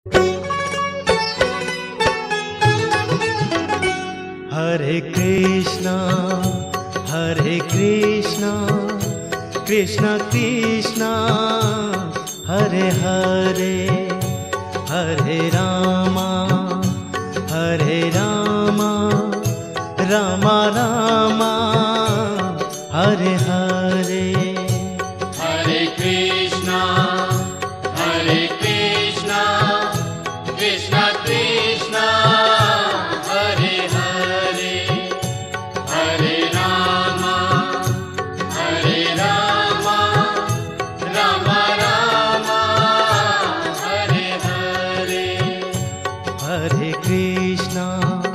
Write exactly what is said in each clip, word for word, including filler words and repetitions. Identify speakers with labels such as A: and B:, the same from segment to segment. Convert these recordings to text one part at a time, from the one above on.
A: हरे कृष्णा हरे कृष्णा कृष्णा कृष्णा हरे हरे हरे रामा हरे रामा रामा रामा हरे हरे।
B: हरे कृष्णा हरे कृष्णा कृष्णा कृष्णा हरे हरे हरे रामा हरे रामा रामा रामा हरे हरे।
A: हरे कृष्णा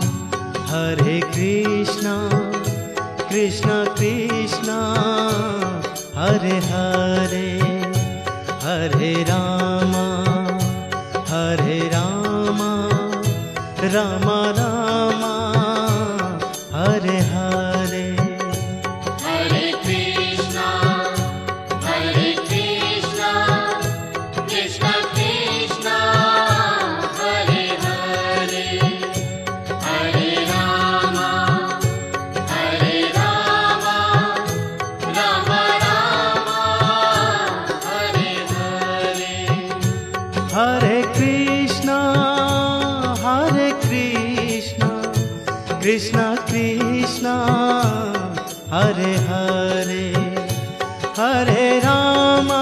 A: हरे कृष्णा कृष्णा कृष्णा हरे हरे हरे रामा हरे रामा रामा रामा हरे हरे।
B: हरे कृष्णा हरे कृष्णा कृष्णा कृष्णा हरे हरे हरे रामा हरे रामा रामा रामा हरे हरे।
A: हरे कृष्णा हरे कृष्णा कृष्णा कृष्णा हरे हरे हरे रामा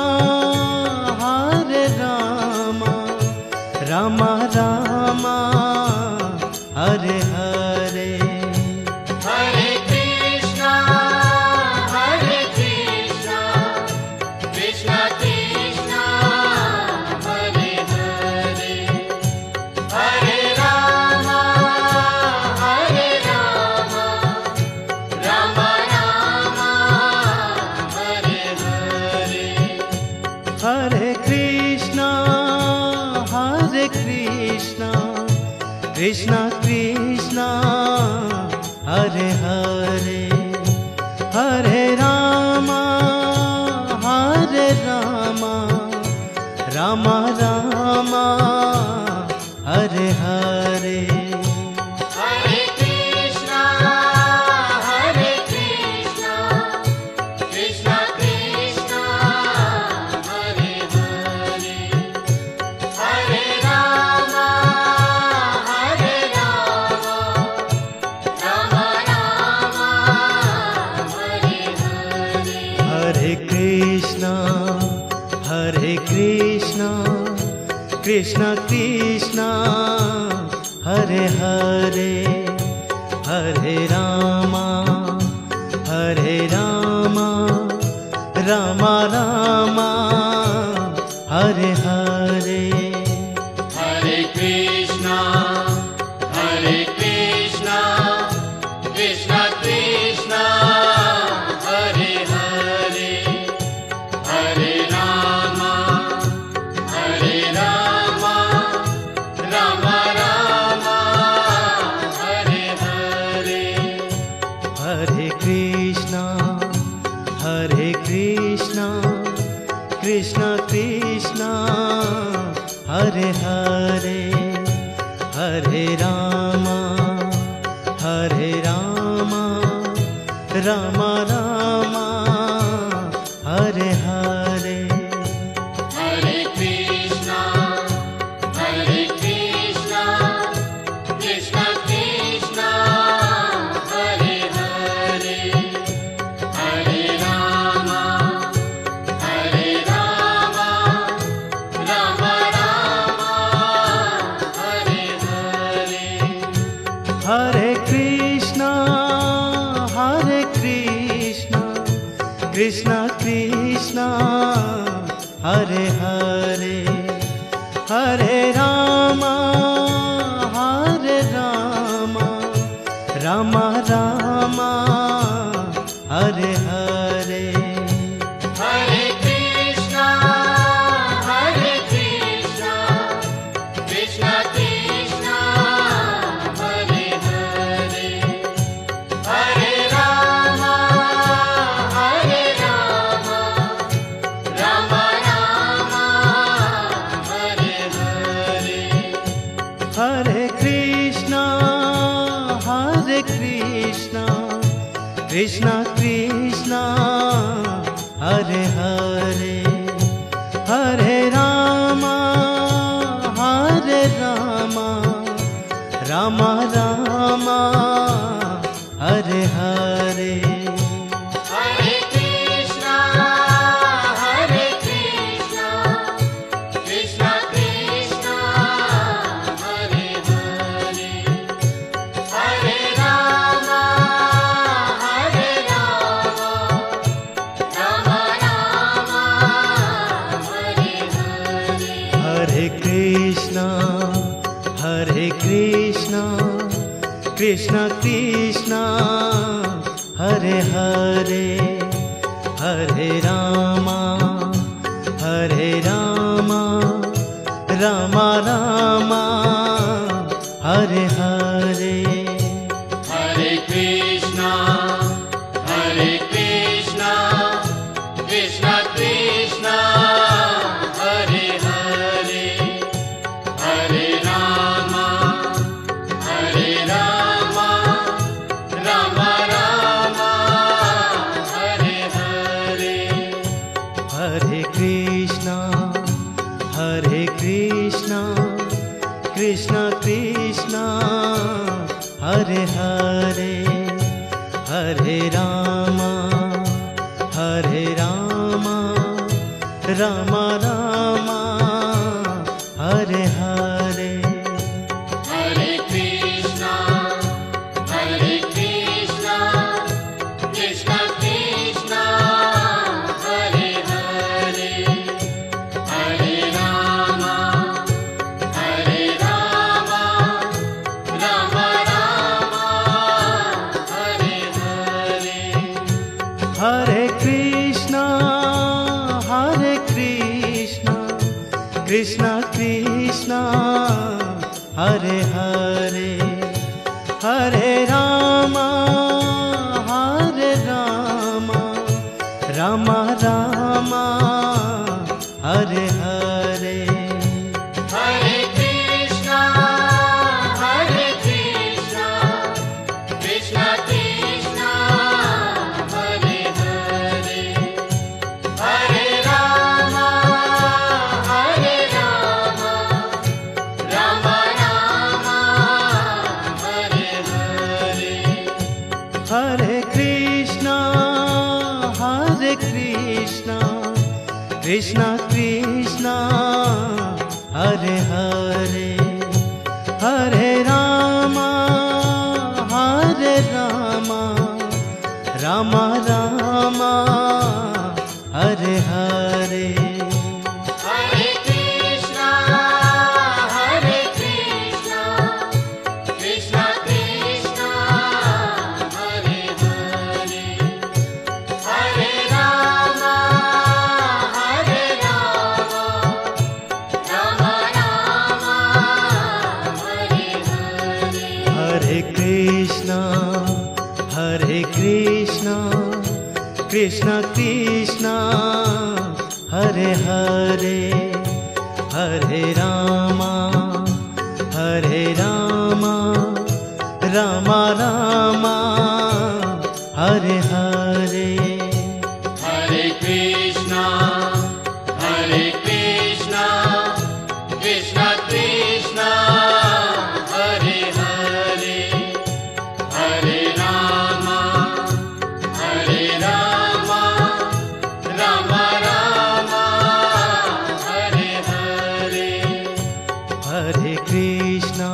A: हरे रामा रामा रामा हरे हरे।
B: हरे कृष्णा हरे कृष्णा कृष्णा कृष्णा हरे हरे हरे रामा हरे रामा रामा रामा हरे हरे।
A: हरे कृष्णा हरे कृष्णा कृष्णा कृष्णा हरे हरे हरे रामा हरे रामा रामा रामा हरे हरे।
B: हरे कृष्णा हरे कृष्णा कृष्णा कृष्णा हरे हरे हरे रामा हरे रामा रामा रामा हरे हरे।
A: हरे कृष्णा हरे कृष्णा कृष्णा कृष्णा हरे हरे हरे रामा हरे रामा रामा रामा हरे हरे।
B: हरे कृष्णा हरे कृष्णा कृष्णा कृष्णा हरे हरे हरे रामा हरे रामा रामा रामा हरे हरे।
A: हरे कृष्णा हरे कृष्णा कृष्णा कृष्णा हरे हरे हरे रामा हरे रामा रामा रामा हरे हरे।
B: हरे कृष्णा हरे कृष्णा कृष्णा कृष्णा हरे हरे हरे रामा हरे रामा रामा रामा हरे हरे।
A: हरे कृष्णा हरे कृष्णा कृष्णा कृष्णा हरे हरे हरे रामा हरे रामा रामा रामा हरे हरे।
B: हरे कृष्णा हरे कृष्णा कृष्णा कृष्णा हरे हरे हरे रामा हरे रामा रामा रामा हरे हरे।
A: हरे कृष्णा हरे कृष्णा कृष्णा कृष्णा हरे हरे हरे रामा हरे रामा रामा रामा हरे हरे
B: हरे कृष्णा हरे कृष्णा कृष्णा कृष्णा हरे हरे हरे रामा हरे रामा रामा रामा हरे हरे
A: हरे कृष्णा हरे कृष्णा कृष्णा कृष्णा हरे हरे हरे रामा हरे रामा रामा रामा हरे हरे
B: हरे कृष्णा हरे कृष्णा कृष्णा कृष्णा हरे हरे हरे रामा हरे रामा रामा रामा हरे हरे
A: हरे कृष्णा हरे कृष्णा कृष्णा कृष्णा हरे हरे हरे रामा हरे रामा रामा रामा हरे हरे
B: हरे कृष्णा हरे कृष्णा कृष्णा कृष्णा हरे हरे हरे रामा हरे रामा रामा रामा हरे हरे
A: हरे कृष्णा हरे कृष्णा कृष्णा कृष्णा हरे हरे हरे रामा हरे रामा रामा रामा हरे हरे
B: हरे कृष्णा हरे कृष्णा कृष्णा कृष्णा हरे हरे हरे रामा हरे रामा रामा रामा हरे हरे
A: हरे कृष्णा हरे कृष्णा कृष्णा कृष्णा हरे हरे हरे रामा हरे रामा रामा रामा हरे हरे
B: हरे कृष्णा हरे कृष्णा कृष्णा कृष्णा हरे हरे हरे रामा हरे रामा रामा रामा हरे हरे
A: हरे कृष्णा हरे कृष्णा कृष्णा कृष्णा हरे हरे हरे रामा हरे रामा रामा रामा हरे हरे
B: हरे कृष्णा हरे कृष्णा कृष्णा कृष्णा हरे हरे हरे रामा हरे रामा रामा रामा हरे हरे
A: हरे कृष्णा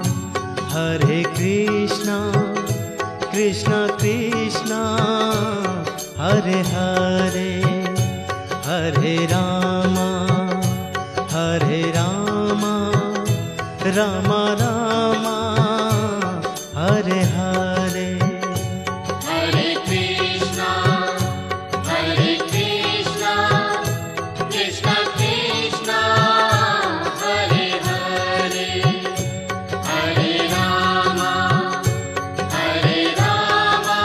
A: हरे कृष्णा कृष्णा कृष्णा हरे हरे हरे रामा हरे रामा रामा रामा हरे हरे
B: हरे कृष्णा हरे कृष्णा कृष्णा कृष्णा हरे हरे हरे रामा हरे रामा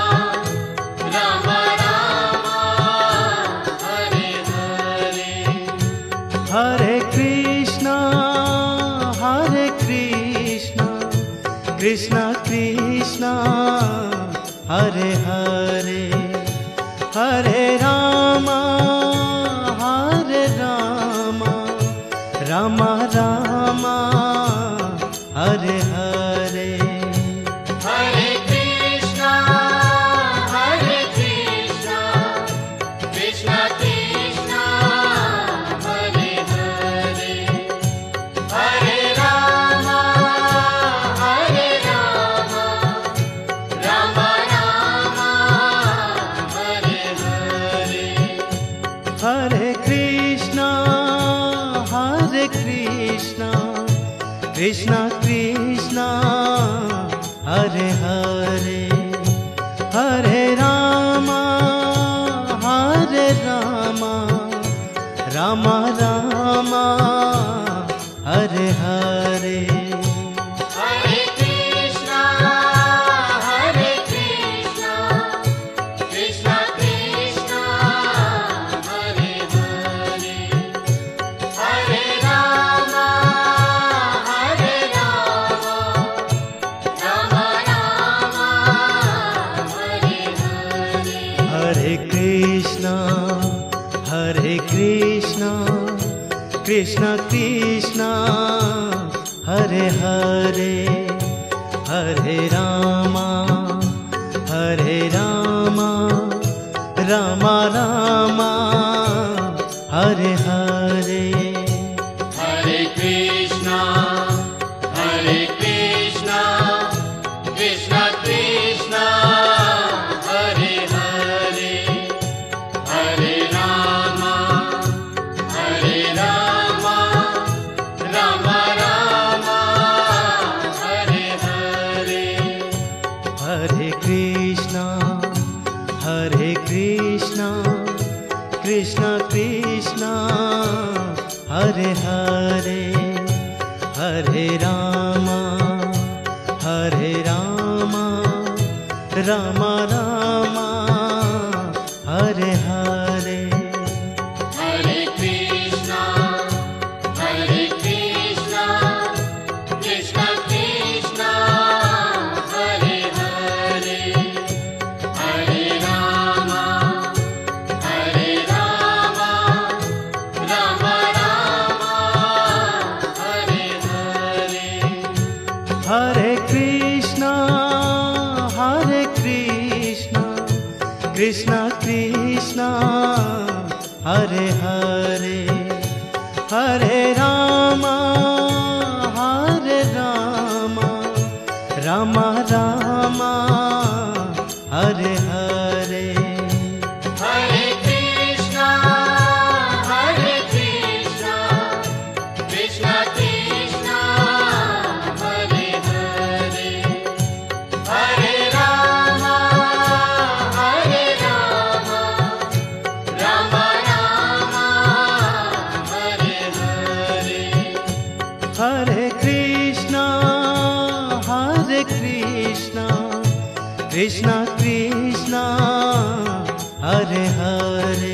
B: रामा रामा हरे हरे
A: हरे कृष्णा हरे कृष्णा कृष्णा कृष्णा हरे हरे हरे रामा हरे रामा रामा रामा हरे हरे
B: हरे कृष्णा हरे कृष्णा कृष्णा कृष्णा हरे हरे हरे रामा हरे रामा रामा रामा हरे हरे
A: हरे कृष्णा हरे कृष्णा कृष्णा कृष्णा हरे हरे हरे रामा हरे रामा रामा रामा हरे हरे
B: हरे कृष्णा हरे कृष्णा कृष्णा कृष्णा हरे हरे हरे रामा हरे रामा रामा रामा हरे हरे
A: हरे कृष्णा हरे कृष्णा कृष्णा कृष्णा हरे हरे हरे रामा हरे रामा रामा रामा हरे हरे
B: हरे कृष्णा हरे कृष्णा कृष्णा कृष्णा हरे हरे हरे रामा हरे रामा रामा रामा हरे हरे
A: हरे कृष्णा हरे कृष्णा कृष्णा कृष्णा हरे हरे हरे रामा हरे रामा रामा रामा हरे हरे
B: हरे कृष्णा हरे कृष्णा कृष्णा कृष्णा हरे हरे हरे रामा हरे रामा रामा रामा हरे हरे
A: हरे कृष्णा हरे कृष्णा कृष्णा कृष्णा हरे हरे हरे रामा हरे रामा रामा रामा हरे हरे
B: हरे कृष्णा हरे कृष्णा कृष्णा कृष्णा हरे हरे हरे रामा हरे रामा रामा रामा हरे हरे
A: हरे कृष्णा हरे कृष्णा कृष्णा कृष्णा हरे हरे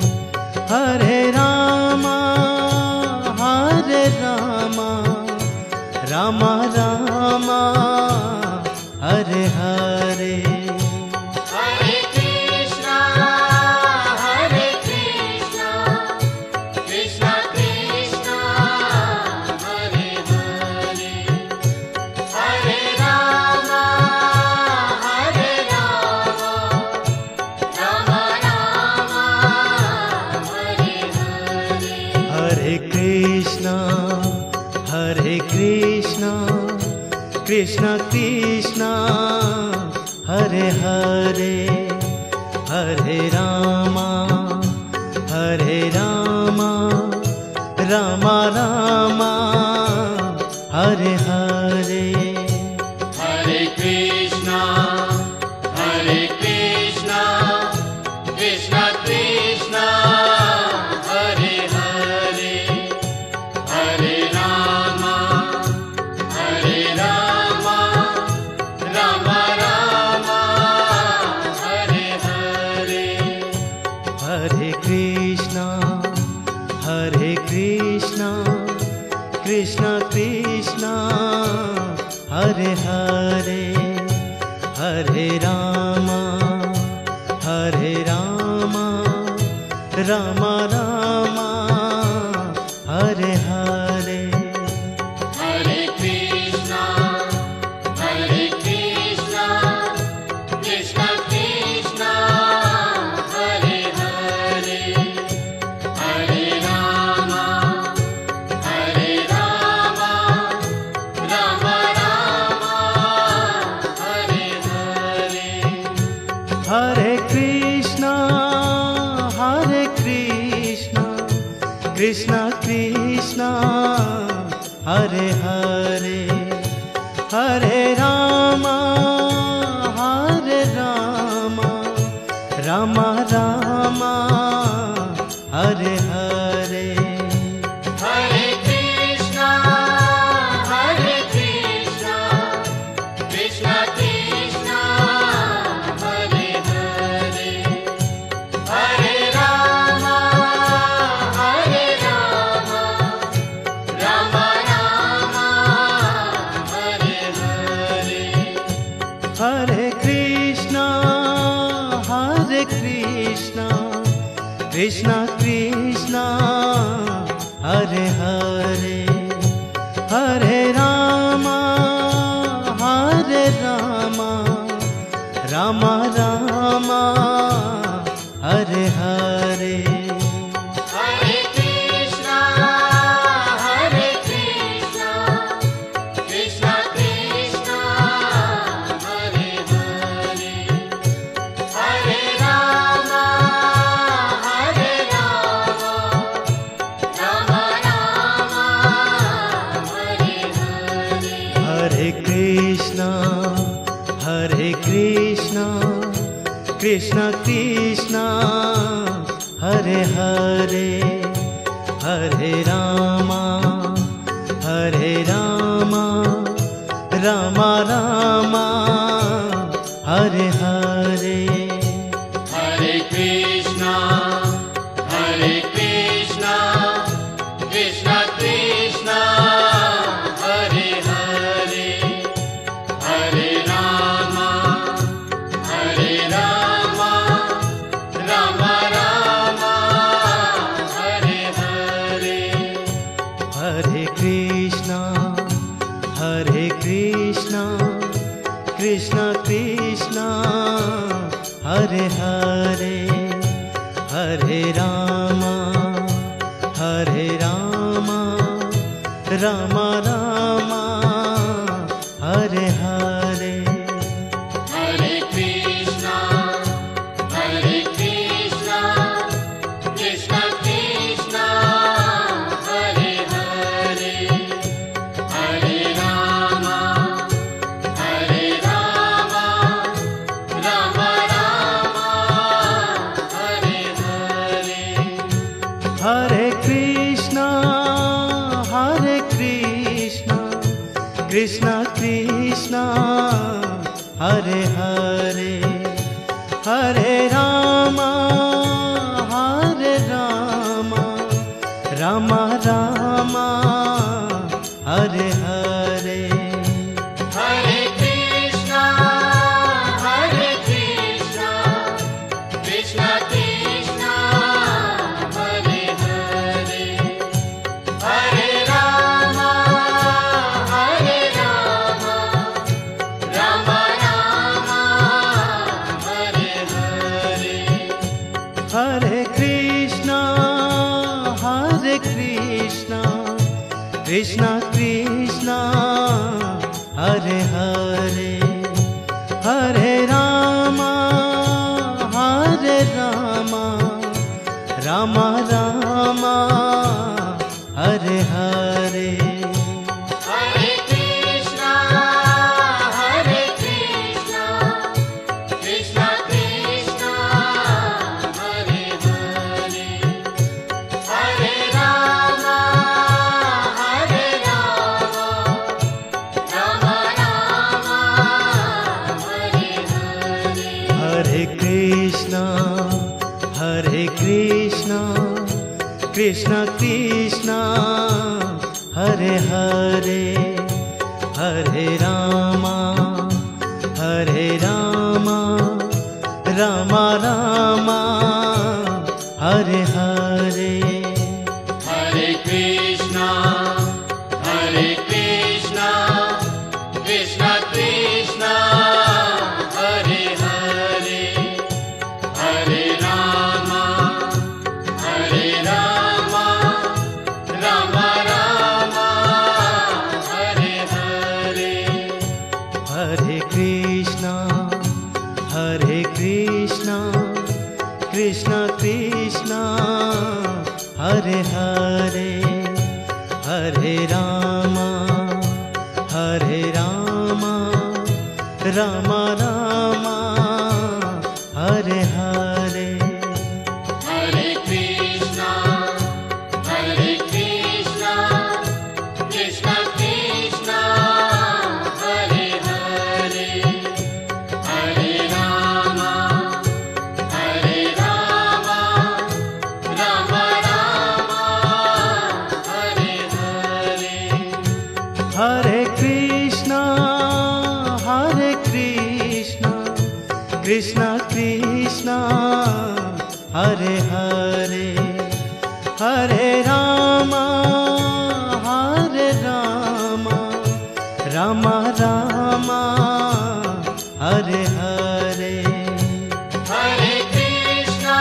A: हरे रामा हरे रामा रामा रामा हरे हरे
B: हरे कृष्णा हरे कृष्णा कृष्णा कृष्णा हरे हरे हरे रामा हरे रामा रामा रामा हरे हरे
A: हरे कृष्णा हरे कृष्णा कृष्णा कृष्णा हरे हरे हरे रामा हरे रामा रामा रामा हरे हरे
B: हरे कृष्णा हरे कृष्णा कृष्णा कृष्णा हरे हरे हरे रामा हरे रामा रामा रामा हरे हरे
A: हरे कृष्णा हरे कृष्णा कृष्णा कृष्णा हरे हरे हरे रामा हरे रामा रामा रामा हरे हरे
B: हरे कृष्णा हरे कृष्णा कृष्णा कृष्णा हरे हरे हरे रामा हरे रामा रामा रामा हरे हरे
A: हरे कृष्णा हरे कृष्णा कृष्णा कृष्णा हरे हरे हरे रामा हरे रामा रामा रामा हरे हरे
B: हरे कृष्णा हरे कृष्णा कृष्णा कृष्णा हरे हरे हरे रामा हरे रामा रामा रामा हरे हरे
A: हरे कृष्णा हरे कृष्णा कृष्णा कृष्णा हरे हरे हरे रामा हरे रामा रामा रामा हरे हरे
B: हरे कृष्णा हरे कृष्णा कृष्णा कृष्णा हरे हरे हरे रामा हरे रामा रामा रामा हरे हरे
A: हरे कृष्णा हरे कृष्णा कृष्णा कृष्णा हरे हरे हरे रामा हरे रामा रामा रामा हरे हरे
B: हरे कृष्णा हरे कृष्णा कृष्णा कृष्णा हरे हरे हरे रामा हरे रामा रामा रामा हरे हरे
A: हरे कृष्णा हरे कृष्णा कृष्णा कृष्णा हरे हरे हरे रामा हरे रामा रामा रामा हरे हरे
B: हरे कृष्णा हरे कृष्णा कृष्णा कृष्णा हरे हरे हरे रामा हरे रामा रामा रामा हरे हरे
A: हरे कृष्णा हरे कृष्णा कृष्णा कृष्णा हरे हरे हरे रामा हरे रामा रामा रामा हरे हरे
B: हरे कृष्णा हरे कृष्णा कृष्णा कृष्णा हरे हरे हरे रामा हरे रामा रामा रामा हरे हरे
A: हरे कृष्णा हरे कृष्णा कृष्णा कृष्णा हरे हरे हरे रामा हरे रामा रामा रामा हरे हरे
B: हरे कृष्णा हरे कृष्णा कृष्णा कृष्णा हरे हरे हरे रामा हरे रामा रामा रामा हरे हरे
A: हरे कृष्णा हरे कृष्णा कृष्णा कृष्णा हरे हरे हरे राम रामा रामा हरे हरे।
B: हरे कृष्णा हरे कृष्णा कृष्णा कृष्णा हरे हरे। हरे रामा हरे रामा रामा रामा हरे हरे।
A: हरे कृष्णा हरे कृष्णा कृष्णा कृष्णा हरे हरे। हरे रामा हरे रामा रामा रामा हरे हरे।
B: हरे कृष्णा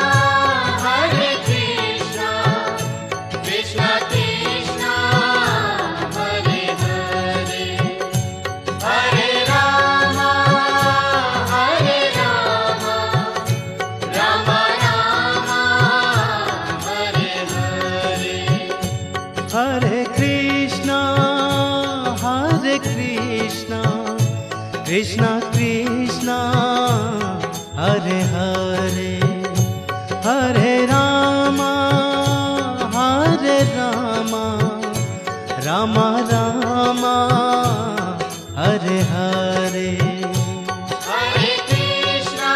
B: हरे कृष्णा कृष्णा कृष्णा हरे हरे। हरे रामा हरे रामा रामा रामा हरे हरे।
A: हरे कृष्णा हरे कृष्णा कृष्णा कृष्णा हरे हरे। हरे रामा हरे रामा रामा रामा हरे हरे।
B: हरे कृष्णा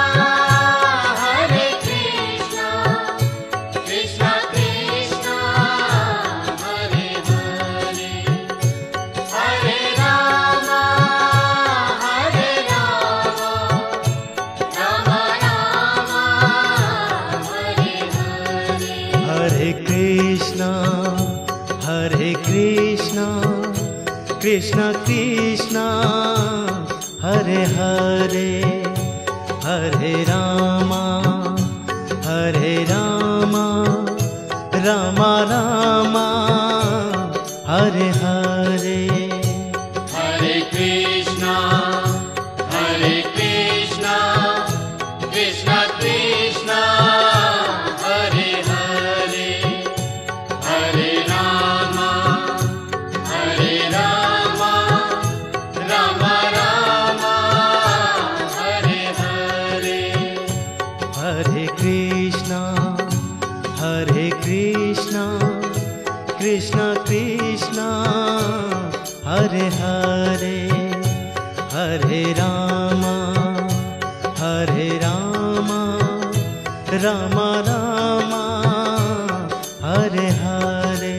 B: हरे कृष्णा कृष्णा कृष्णा हरे हरे। हरे रामा हरे रामा रामा रामा हरे हरे।
A: हरे कृष्णा हरे कृष्णा कृष्णा कृष्णा हरे हरे। हरे रामा हरे रामा रामा रामा हरे हरे।
B: हरे कृष्णा हरे कृष्णा कृष्णा कृष्णा हरे हरे। हरे रामा हरे रामा रामा रामा हरे हरे।
A: हरे कृष्णा हरे कृष्णा कृष्णा कृष्णा हरे हरे। हरे रामा हरे रामा रामा रामा हरे हरे।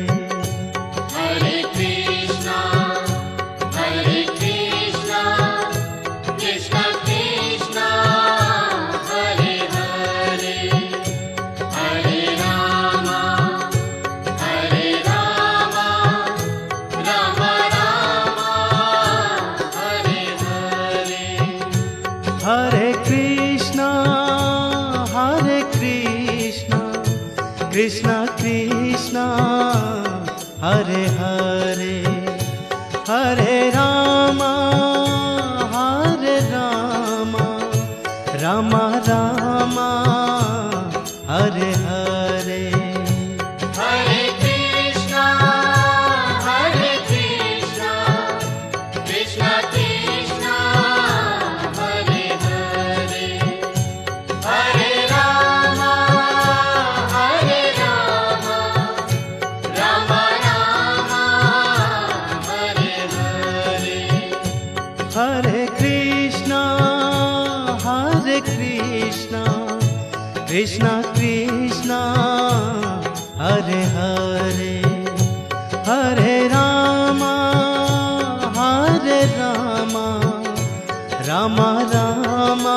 B: हरे कृष्णा हरे कृष्णा कृष्णा कृष्णा हरे हरे। हरे रामा हरे रामा रामा रामा हरे हरे।
A: हरे कृष्णा हरे कृष्णा कृष्णा कृष्णा हरे हरे। हरे रामा हरे रामा रामा रामा हरे हरे।
B: हरे कृष्णा हरे कृष्णा कृष्णा कृष्णा हरे हरे। हरे रामा हरे रामा रामा रामा हरे हरे।
A: हरे कृष्णा हरे कृष्णा कृष्णा कृष्णा हरे हरे। हरे रामा हरे रामा रामा रामा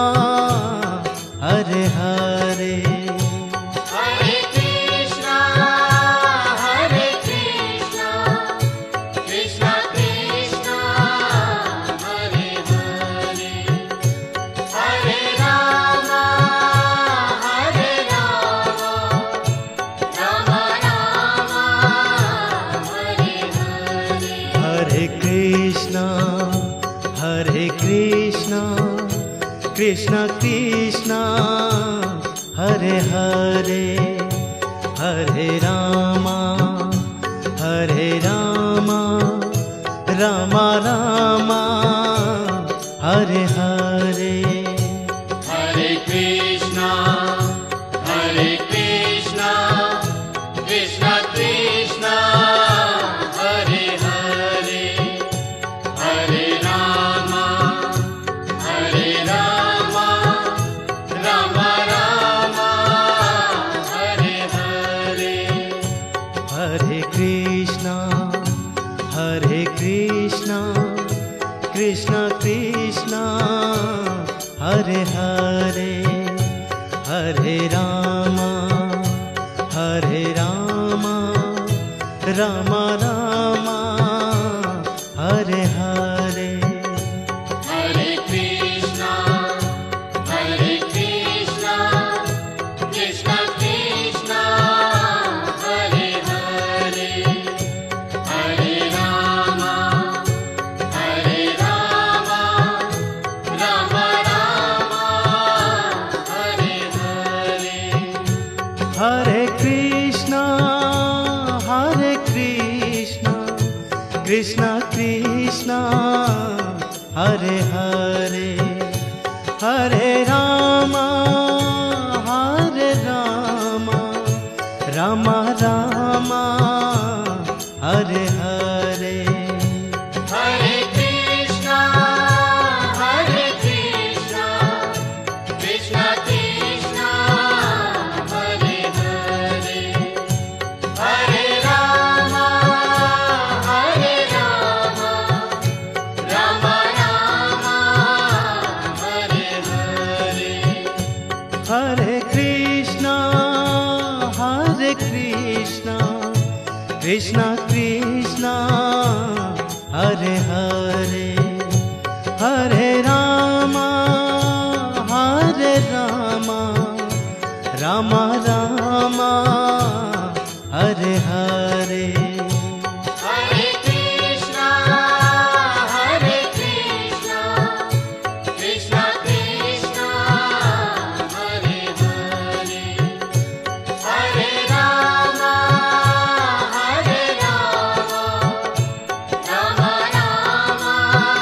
A: हरे हरे।
B: हरे कृष्णा हरे कृष्णा कृष्णा कृष्णा हरे हरे। हरे रामा हरे रामा रामा रामा हरे हरे।
A: हरे कृष्णा हरे कृष्णा कृष्णा कृष्णा हरे हरे। हरे रामा हरे रामा रामा रामा हरे हरे
B: हरे कृष्णा हरे कृष्णा कृष्णा कृष्णा हरे हरे हरे रामा हरे रामा रामा रामा हरे हरे
A: हरे कृष्णा हरे कृष्णा कृष्णा कृष्णा हरे हरे हरे रामा हरे रामा रामा रामा हरे हरे
B: हरे कृष्णा हरे कृष्णा कृष्णा कृष्णा हरे हरे हरे रामा हरे रामा रामा रामा हरे हरे
A: हरे कृष्णा हरे कृष्णा कृष्णा कृष्णा हरे हरे हरे रामा हरे रामा रामा रामा हरे हरे
B: हरे कृष्णा हरे कृष्णा कृष्णा कृष्णा हरे हरे हरे रामा हरे रामा रामा रामा हरे हरे
A: हरे कृष्णा हरे कृष्णा कृष्णा कृष्णा हरे हरे हरे रामा हरे रामा रामा रामा हरे हरे
B: हरे कृष्णा हरे कृष्णा कृष्णा कृष्णा हरे हरे हरे रामा हरे रामा रामा रामा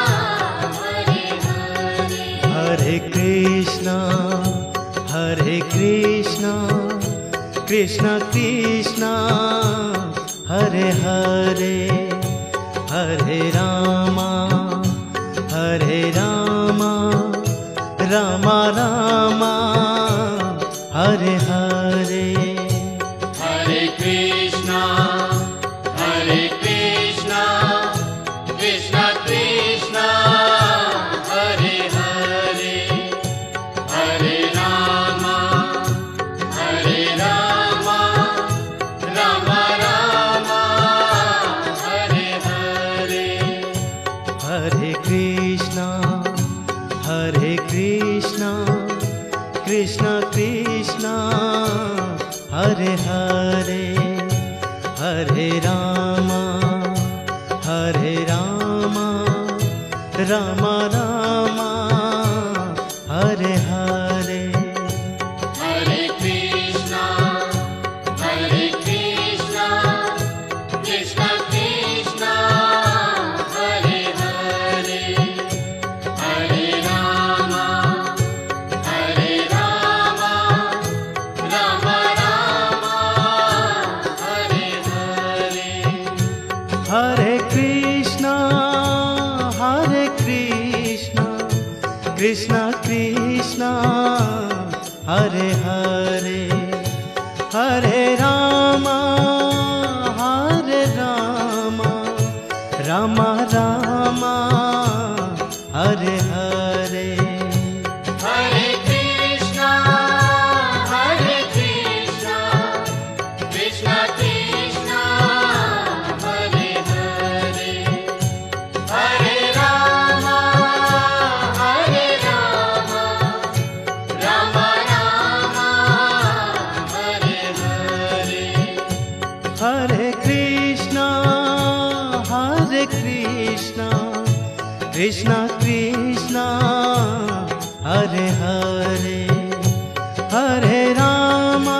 B: हरे हरे
A: हरे कृष्णा हरे कृष्णा कृष्णा कृष्णा हरे हरे हरे रामा हरे रामा रामा रामा हरे हरे
B: हरे कृष्णा हरे कृष्णा कृष्णा कृष्णा हरे हरे हरे रामा हरे रामा रामा रामा हरे हरे
A: हरे कृष्णा हरे कृष्णा कृष्णा कृष्णा हरे हरे हरे रामा हरे रामा रामा रामा हरे हरे
B: हरे कृष्णा हरे कृष्णा कृष्णा कृष्णा हरे हरे हरे रामा हरे रामा रामा रामा हरे हरे
A: हरे कृष्णा हरे कृष्णा कृष्णा कृष्णा हरे हरे हरे रामा हरे रामा रामा रामा हरे हरे
B: हरे कृष्णा हरे कृष्णा कृष्णा कृष्णा हरे हरे हरे रामा हरे रामा रामा रामा हरे हरे
A: हरे कृष्णा हरे कृष्णा कृष्णा कृष्णा हरे हरे हरे रामा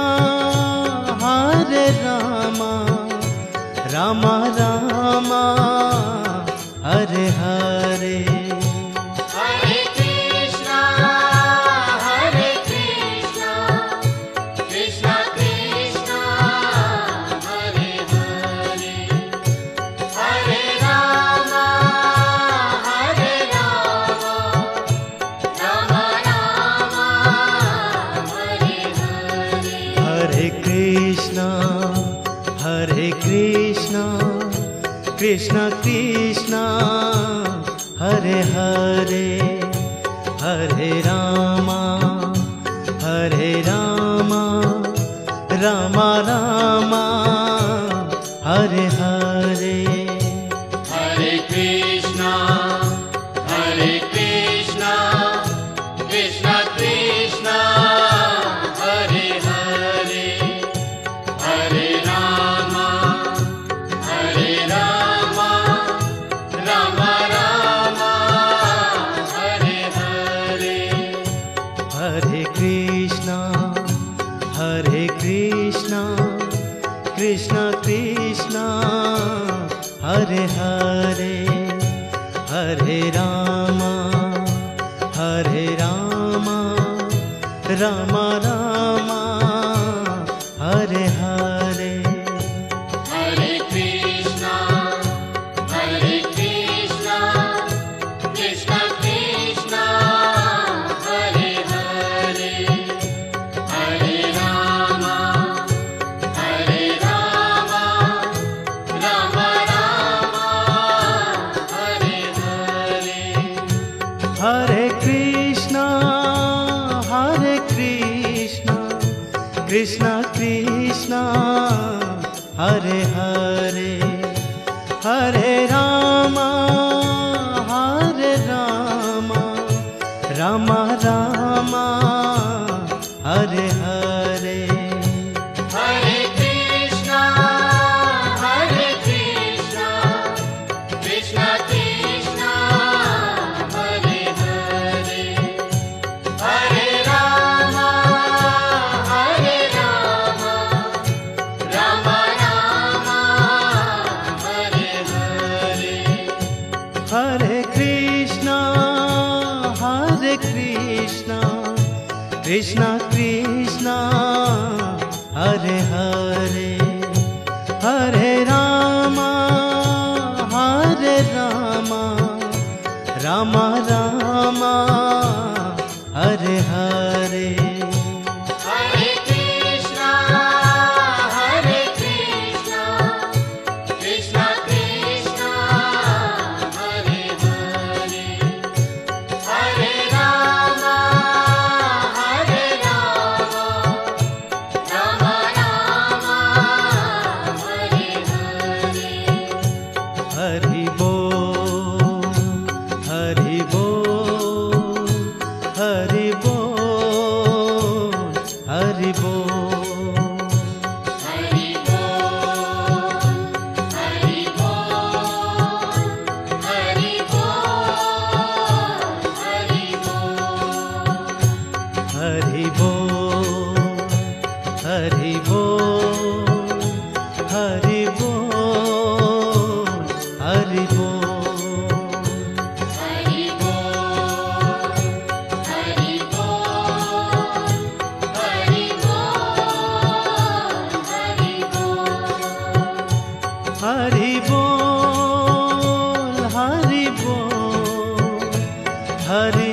A: हरे रामा रामा रामा हरे हरे
B: हरे
A: कृष्णा हरे कृष्णा कृष्णा कृष्णा हरे हरे हरे रामा हरे रामा रामा रामा हरे हरे
B: हरे कृष्णा हरे कृष्णा कृष्णा कृष्णा हरे हरे हरे रामा हरे रामा रामा रामा हरे हरे
A: हरे कृष्णा हरे कृष्णा कृष्णा कृष्णा हरे हरे हरे रामा हरे रामा रामा रामा हरे हरे
B: हरे कृष्णा हरे कृष्णा कृष्णा कृष्णा हरे हरे हरे रामा हरे रामा रामा रामा हरे हरे
A: हरे कृष्णा हरे कृष्णा कृष्णा कृष्णा हरे हरे हरे रामा हरे रामा रामा रामा हरे हरे
B: हरे कृष्णा हरे कृष्णा कृष्णा कृष्णा हरे हरे हरे रामा हरे रामा रामा रामा हरे हरे
A: हरे कृष्णा हरे कृष्णा कृष्णा कृष्णा हरे हरे हरे रामा हरे रामा रामा रामा हरे हरे
B: हरे कृष्णा हरे कृष्णा कृष्णा कृष्णा हरे हरे हरे रामा हरे रामा रामा रामा हरे हरे
A: हरि बोल हरि बोल हरि बोल हरि बोल
B: हरि बोल हरि बोल हरि बोल हरि बोल
A: हरि बोल हरि बोल हरि बोल हरि बोल हरि